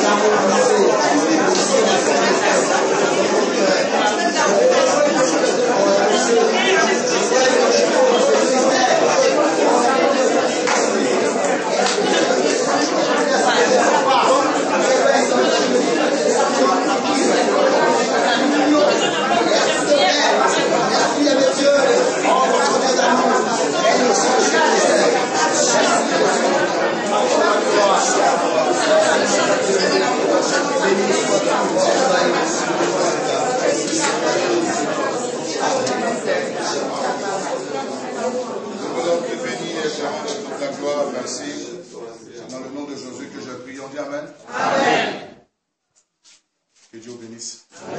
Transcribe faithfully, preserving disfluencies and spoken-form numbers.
Dans le nom de Jésus que je prie, on dit Amen. Amen. Que Dieu bénisse. Amen.